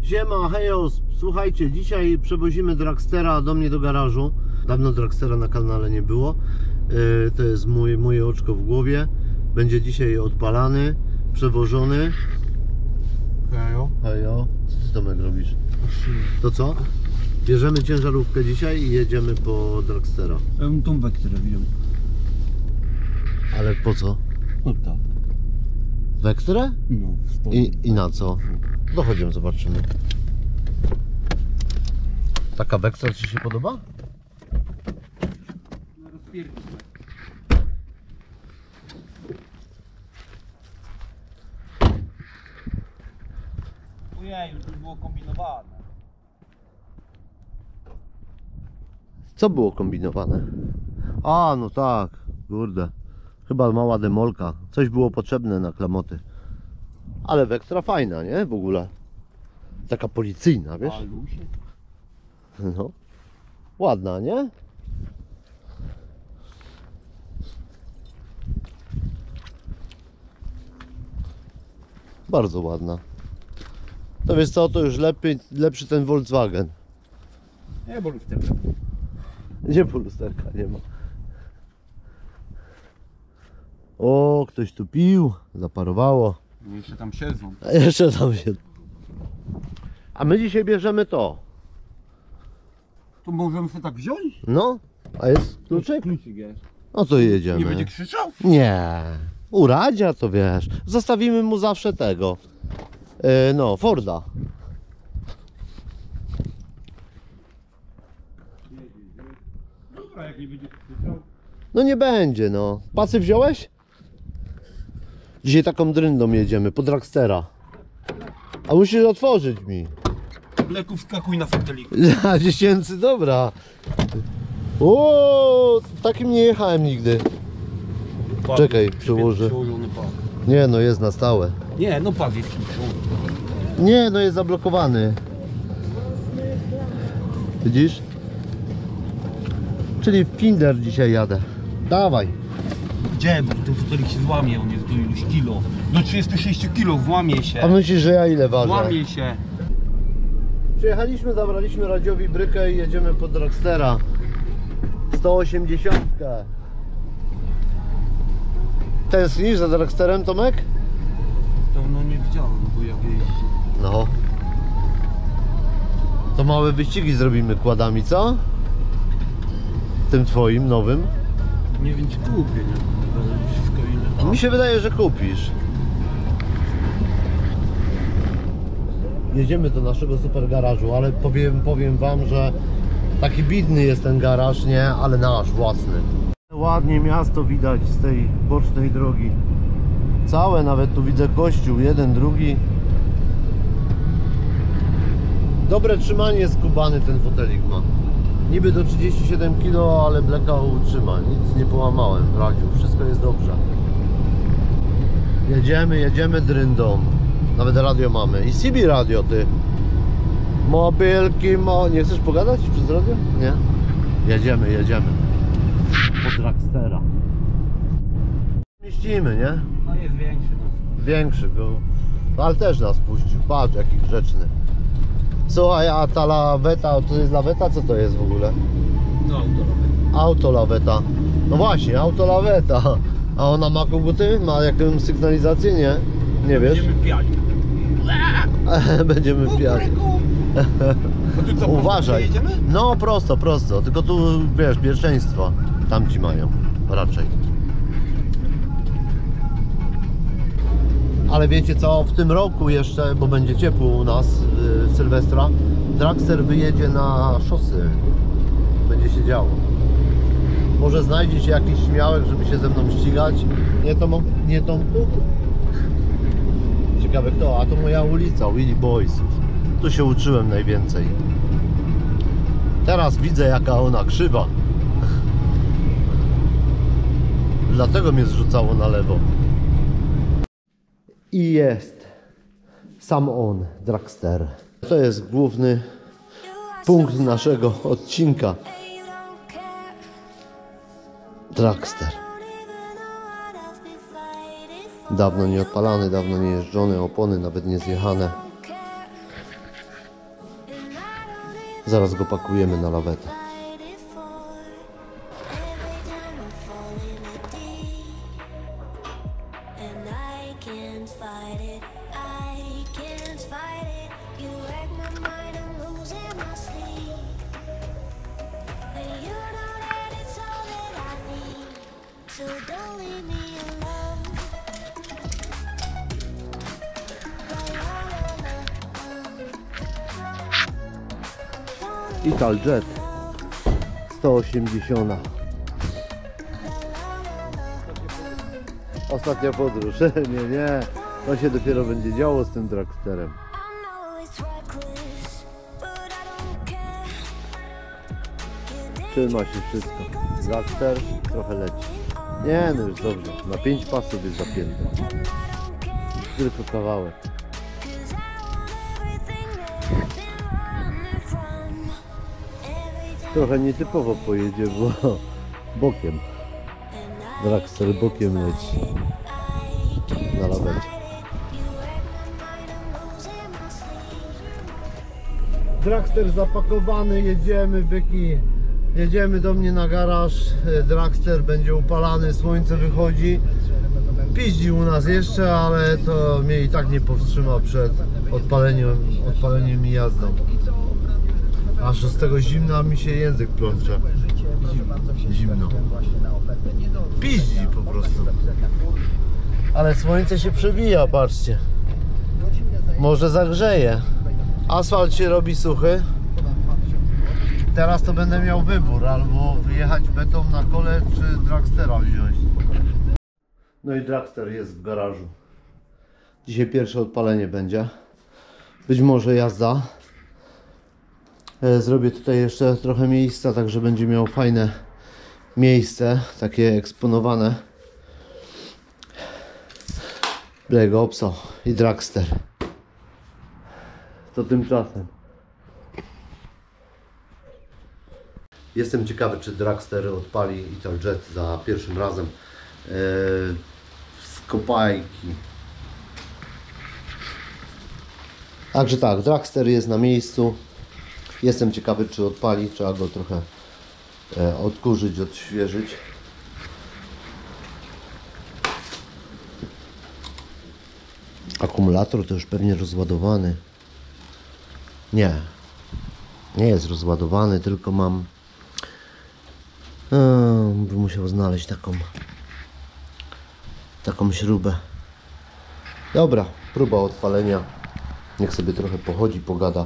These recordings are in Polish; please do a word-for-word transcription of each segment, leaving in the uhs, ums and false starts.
Siema, hejo, słuchajcie, dzisiaj przewozimy Dragstera do mnie do garażu. Dawno Dragstera na kanale nie było. Yy, to jest mój, moje oczko w głowie. Będzie dzisiaj odpalany, przewożony. Hejo. Hejo, co ty Tomek robisz? To co? Bierzemy ciężarówkę dzisiaj i jedziemy po Dragstera. Ja bym tą Vectrę wziął. Ale po co? No tak. Vectrę? No, I, I na co? Dochodzimy, zobaczymy. Taka Vectra ci się podoba? No rozpierdolę. Ojej, już było kombinowane. Co było kombinowane? A, no tak, kurde. Chyba mała demolka. Coś było potrzebne na klamoty. Ale Vectra fajna, nie? W ogóle. Taka policyjna, wiesz? Alusie. No. Ładna, nie? Bardzo ładna. To wiesz co, to już lepiej, lepszy ten Volkswagen. Nie, bo lusterka. Nie, bo lusterka nie ma. O, ktoś tu pił, zaparowało. No jeszcze tam siedzą. A jeszcze tam się. A my dzisiaj bierzemy to. To możemy sobie tak wziąć? No, a jest kluczyk? Kluczyk jest. No to jedziemy. Nie będzie krzyczał? Nie. U Radzia to wiesz. Zostawimy mu zawsze tego. Yy, no, Forda. Dobra, jak nie będzie krzyczał. No nie będzie, no. Pasy wziąłeś? Dzisiaj taką dryndą jedziemy, po Dragstera. A musisz otworzyć mi. Leku, wskakuj na foteliku. Za dziesięcy, dobra. O, w takim nie jechałem nigdy. Czekaj, przełożę. Przełożony pas. Nie, no jest na stałe. Nie, no pas jest przełożony. Nie, no jest zablokowany. Widzisz? Czyli w Kinder dzisiaj jadę. Dawaj. Gdzie? Bo ten fotelik się złamie, on jest do iluś kilo. Do trzydziestu sześciu kilo, włamie się. A myślisz, że ja ile ważę? Włamie się. Przyjechaliśmy, zabraliśmy Radziowi brykę i jedziemy po Dragstera. sto osiemdziesiąt. Tęsknisz za Dragsterem, Tomek? Dawno nie widziałem, bo jak jeździ. No. To małe wyścigi zrobimy kładami, co? Tym twoim, nowym. Nie wiem, czy kupię, nie? Wszystko inne. Mi się wydaje, że kupisz. Jedziemy do naszego super garażu, ale powiem, powiem wam, że taki biedny jest ten garaż, nie? Ale nasz, własny. Ładnie miasto widać z tej bocznej drogi. Całe, nawet tu widzę kościół, jeden, drugi. Dobre trzymanie skubany ten fotelik ma. Niby do trzydziestu siedmiu kilo, ale bleka utrzyma. Nic nie połamałem w radziu, wszystko jest dobrze. Jedziemy, jedziemy dryndą. Nawet radio mamy. I C B radio, ty. Mobilki, mo... Nie chcesz pogadać przez radio? Nie? Jedziemy, jedziemy. Po Dragstera. Mieścimy, nie? No jest większy, no. Większy go. Ale też nas puścił. Patrz, jaki grzeczny. Słuchaj, a ta laweta, to jest laweta? Co to jest w ogóle? No, autolaweta. Auto laweta. No właśnie, auto laweta. A ona ma koguty? Ma jakąś sygnalizację? Nie? Nie wiesz? Będziemy piali. Będziemy pijać. No tu co, Uważaj. jedziemy? No prosto, prosto. Tylko tu wiesz, pierwszeństwo tamci mają raczej. Ale wiecie co, w tym roku jeszcze, bo będzie ciepło u nas, yy, Sylwestra, Dragster wyjedzie na szosy. Będzie się działo. Może znajdzie się jakiś śmiałek, żeby się ze mną ścigać. Nie tą, nie tą tu. Ciekawe kto, a to moja ulica, Willy Boysów. Tu się uczyłem najwięcej. Teraz widzę, jaka ona krzywa. Dlatego mnie zrzucało na lewo. I jest sam on, Dragster. To jest główny punkt naszego odcinka. Dragster. Dawno nie odpalany, dawno nie jeżdżony, opony nawet nie zjechane. Zaraz go pakujemy na lawetę. Italjet sto osiemdziesiąt. Ostatnia podróż. Nie, nie. To się dopiero będzie działo z tym dragsterem. Trzyma się wszystko. Dragster trochę leci. Nie, no już dobrze. Na pięć pasów jest zapięty. Tylko kawałek. Trochę nietypowo pojedzie, bo bokiem. Dragster bokiem leci na lawecie. Dragster zapakowany, jedziemy byki. Jedziemy do mnie na garaż. Dragster będzie upalany, słońce wychodzi. Piździ u nas jeszcze, ale to mnie i tak nie powstrzyma przed odpaleniem, odpaleniem i jazdą. Aż z tego zimna mi się język plącze. Zimno. Piździ po prostu. Ale słońce się przebija, patrzcie. Może zagrzeje. Asfalt się robi suchy. Teraz to będę miał wybór, albo wyjechać beton na kole, czy dragstera wziąć. No i dragster jest w garażu. Dzisiaj pierwsze odpalenie będzie. Być może jazda. Zrobię tutaj jeszcze trochę miejsca, tak że będzie miał fajne miejsce, takie eksponowane. Black Opso i dragster. To tymczasem. Jestem ciekawy, czy dragster odpali Italjet za pierwszym razem. Eee, z kopajki. Także tak, dragster jest na miejscu. Jestem ciekawy, czy odpali. Trzeba go trochę e, odkurzyć, odświeżyć. Akumulator to już pewnie rozładowany. Nie. Nie jest rozładowany, tylko mam... Eee, bym musiał znaleźć taką... Taką śrubę. Dobra, próba odpalenia. Niech sobie trochę pochodzi, pogada.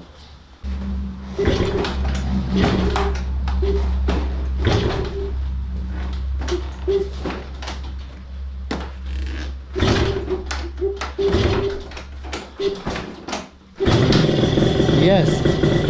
Jest.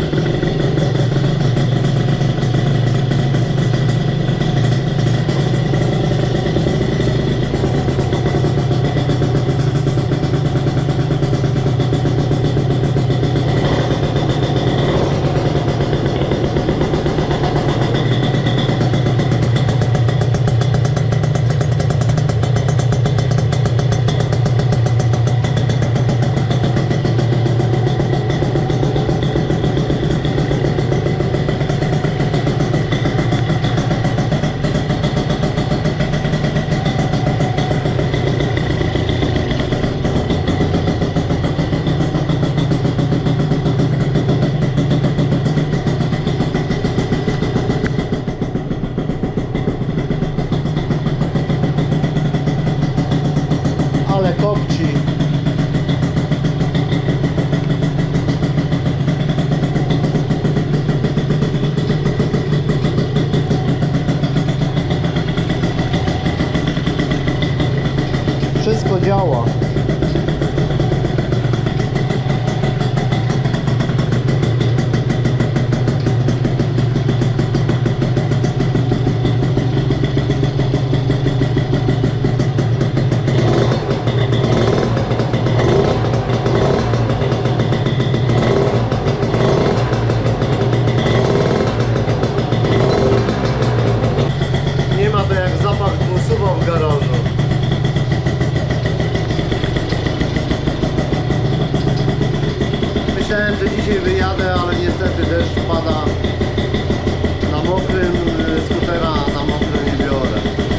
Wszystko działa. Nie ma to jak zapach dwusuwa w garażu. myślałem, że dzisiaj wyjadę, ale niestety deszcz pada. Na mokrym skutera, na mokrym nie biorę.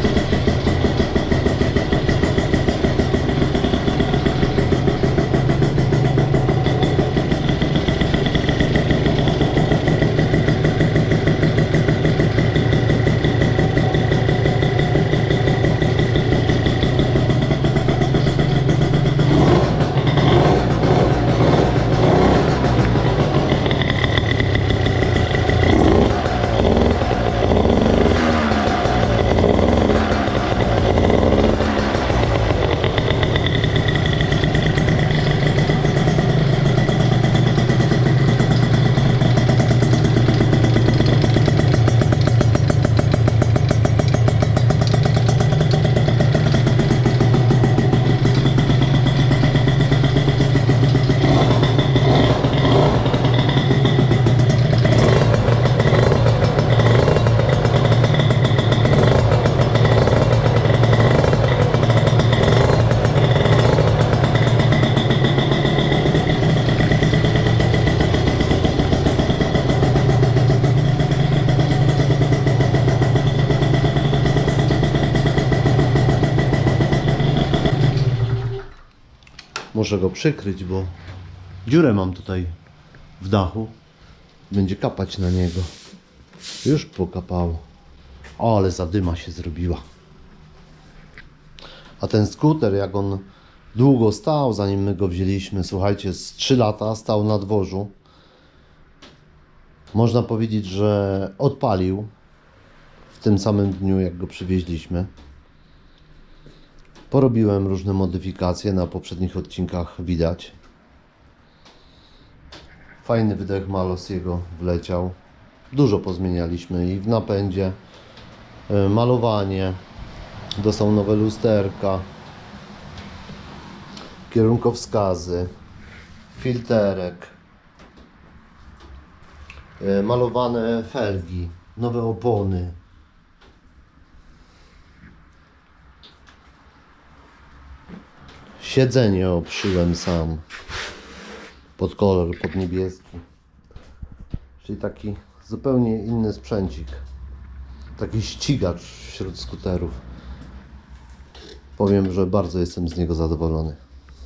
Muszę go przykryć, bo dziurę mam tutaj w dachu. Będzie kapać na niego. Już pokapało. O, ale zadyma się zrobiła. A ten skuter, jak on długo stał, zanim my go wzięliśmy, słuchajcie, z trzy lata stał na dworzu. Można powiedzieć, że odpalił w tym samym dniu, jak go przywieźliśmy. Porobiłem różne modyfikacje, na poprzednich odcinkach widać. Fajny wydech Malos jego wleciał. Dużo pozmienialiśmy i w napędzie, malowanie, dostał nowe lusterka, kierunkowskazy, filterek, malowane felgi, nowe opony. Siedzenie obszyłem sam pod kolor, pod niebieski. Czyli taki zupełnie inny sprzęcik. Taki ścigacz wśród skuterów. Powiem, że bardzo jestem z niego zadowolony.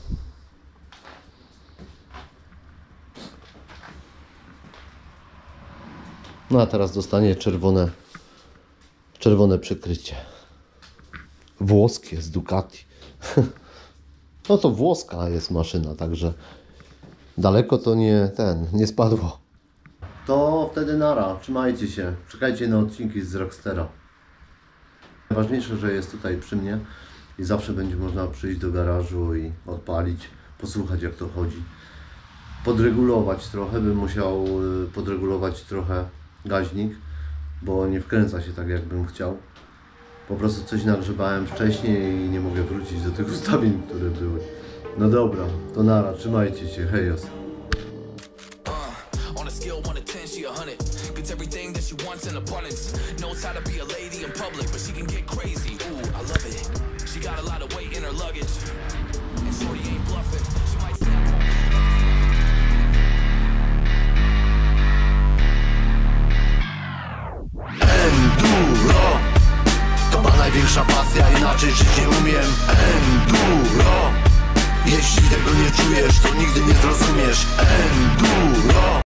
No a teraz dostanie czerwone, czerwone przykrycie. Włoskie z Ducati. No to włoska jest maszyna, także daleko to nie ten, nie spadło. To wtedy nara, trzymajcie się, czekajcie na odcinki z Rockstera. Najważniejsze, że jest tutaj przy mnie i zawsze będzie można przyjść do garażu i odpalić, posłuchać jak to chodzi. Podregulować trochę, bym musiał podregulować trochę gaźnik, bo nie wkręca się tak jakbym chciał. Po prostu coś nagrzebałem wcześniej i nie mogę wrócić do tych ustawień, które były. No dobra, to nara, trzymajcie się, hejos. Enduro to ma największa pasja, inaczej żyć nie umiem. Enduro, jeśli tego nie czujesz, to nigdy nie zrozumiesz.